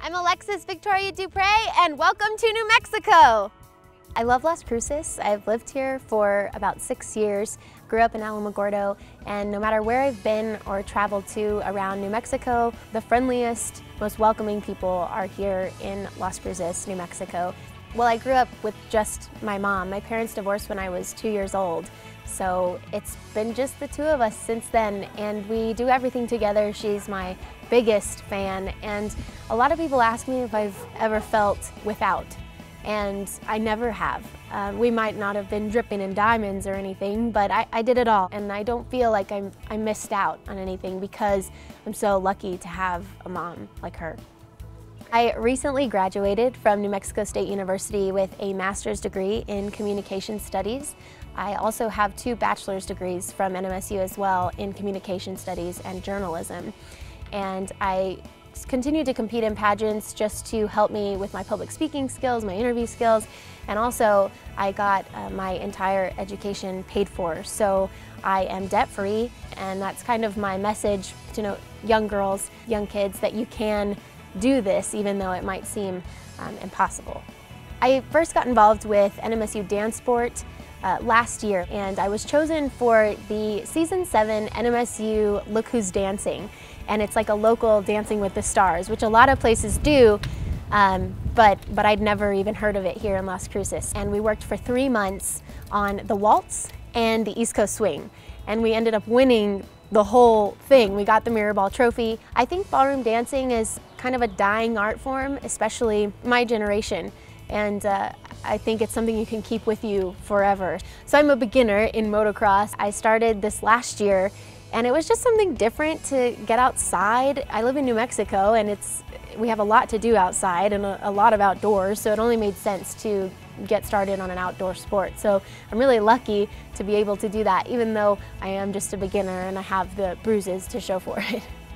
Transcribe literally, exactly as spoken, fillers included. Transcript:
I'm Alexis Victoria Dupre, and welcome to New Mexico. I love Las Cruces. I've lived here for about six years, grew up in Alamogordo, and no matter where I've been or traveled to around New Mexico, the friendliest, most welcoming people are here in Las Cruces, New Mexico. Well, I grew up with just my mom. My parents divorced when I was two years old, so it's been just the two of us since then, and we do everything together. She's my biggest fan, and a lot of people ask me if I've ever felt without. And I never have. Um, we might not have been dripping in diamonds or anything, but I, I did it all, and I don't feel like I'm, I missed out on anything because I'm so lucky to have a mom like her. I recently graduated from New Mexico State University with a master's degree in communication studies. I also have two bachelor's degrees from N M S U as well in communication studies and journalism. And I continue to compete in pageants just to help me with my public speaking skills, my interview skills, and also I got uh, my entire education paid for. So I am debt-free, and that's kind of my message to, you know, young girls, young kids, that you can do this even though it might seem um, impossible. I first got involved with N M S U Dance Sport uh, last year, and I was chosen for the season seven N M S U Look Who's Dancing. And it's like a local Dancing with the Stars, which a lot of places do, um, but, but I'd never even heard of it here in Las Cruces. And we worked for three months on the waltz and the East Coast swing. And we ended up winning the whole thing. We got the Mirror Ball trophy. I think ballroom dancing is kind of a dying art form, especially my generation. And uh, I think it's something you can keep with you forever. So I'm a beginner in motocross. I started this last year, and it was just something different to get outside. I live in New Mexico, and it's we have a lot to do outside and a, a lot of outdoors, so it only made sense to get started on an outdoor sport. So I'm really lucky to be able to do that, even though I am just a beginner and I have the bruises to show for it.